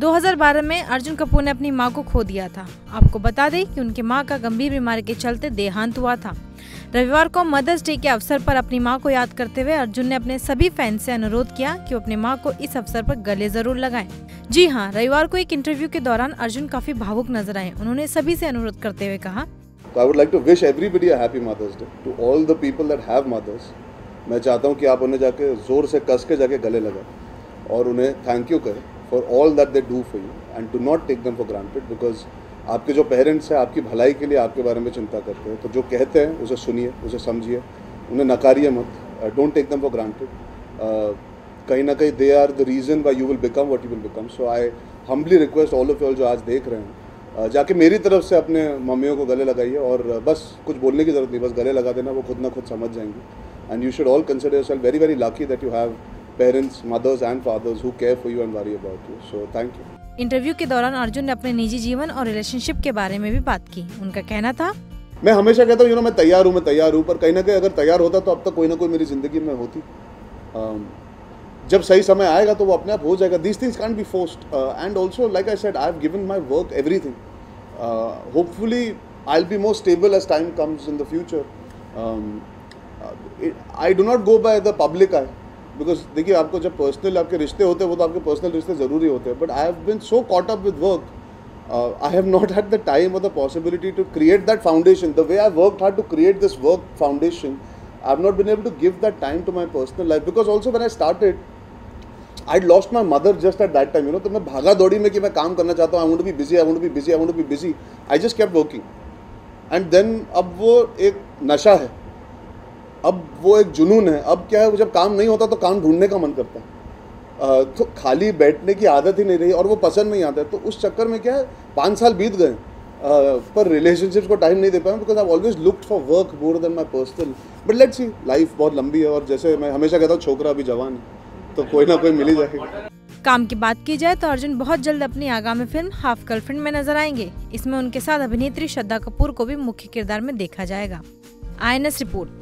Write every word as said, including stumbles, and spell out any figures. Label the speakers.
Speaker 1: दो हज़ार बारह में अर्जुन कपूर ने अपनी मां को खो दिया था। आपको बता दें कि उनकी मां का गंभीर बीमारी के चलते देहांत हुआ था। रविवार को मदर्स डे के अवसर पर अपनी मां को याद करते हुए अर्जुन ने अपने सभी फैंस से अनुरोध किया कि वो अपनी मां को इस अवसर पर गले जरूर लगाएं। जी हां, रविवार को एक इंटरव्यू के दौरान अर्जुन काफी भावुक नजर आए। उन्होंने सभी से अनुरोध करते हुए कहा,
Speaker 2: I would like to wish everybody a happy Mother's Day. To all the people that have mothers, मैं चाहता हूँ कि आप उन्हें जाके ज़ोर से कस के जाके गले लगाएं और उन्हें थैंक यू करें for all that they do for you and do not take them for granted because आपके जो पेरेंट्स हैं आपकी भलाई के लिए आपके बारे में चिंता करते हैं। तो जो कहते हैं उसे सुनिए, उसे समझिए, उन्हें नकारिए मत। Don't take them for granted. कहीं ना कहीं they are the reason why you will become what you will become. So I humbly request all of you जो आज देख रहे हैं, Uh, जाके मेरी तरफ से अपने मम्मियों को गले लगाइए और uh, बस कुछ बोलने की ज़रूरत नहीं, बस गले लगा देना, वो खुद ना खुद समझ जाएंगी। And you should all consider yourself very very lucky that you have parents, mothers and fathers who care for you and worry about you. So thank you.
Speaker 1: Interview के दौरान अर्जुन ने अपने निजी जीवन और रिलेशनशिप के बारे में भी बात की। उनका कहना था,
Speaker 2: मैं हमेशा कहता हूँ यू नो मैं तैयार हूँ मैं तैयार हूँ पर कहीं ना कहीं अगर तैयार होता तो अब तक कोई ना कोई मेरी ज़िंदगी में होती। um, जब सही समय आएगा तो वो अपने आप हो जाएगा। These things can be forced and also like I said I have given my work everything. Uh, hopefully I'll be more stable as time comes in the future. um, uh, it, I do not go by the public eye because देखिए आपको जब personal आपके रिश्ते होते हैं वो तो आपके पर्सनल रिश्ते ज़रूरी होते हैं, but I have been so caught up with work, uh, I have not had the time or the possibility to create that foundation the way I worked hard to create this work foundation. I have not been able to give that time to my personal life because also when I started I'd lost my mother just at that time, you know. तो मैं भागा दौड़ी में कि मैं काम करना चाहता हूँ, I want to be busy, I want to be busy, I want to be busy. I just kept working. And then अब वो एक नशा है, अब वो एक जुनून है। अब क्या है, जब काम नहीं होता तो काम ढूंढने का मन करता है। uh, तो खाली बैठने की आदत ही नहीं रही और वो पसंद नहीं आता है। तो उस चक्कर में क्या है, पाँच साल बीत गए uh, पर रिलेशनशिप्स को टाइम नहीं दे पाया because I always looked for work more than my personal. But let's see, life बहुत लंबी है और जैसे मैं हमेशा कहता हूँ छोकरा अभी जवान है तो कोई ना कोई मिल ही जाएगा।
Speaker 1: काम की बात की जाए तो अर्जुन बहुत जल्द अपनी आगामी फिल्म हाफ गर्लफ्रेंड में नजर आएंगे। इसमें उनके साथ अभिनेत्री श्रद्धा कपूर को भी मुख्य किरदार में देखा जाएगा। I N S report.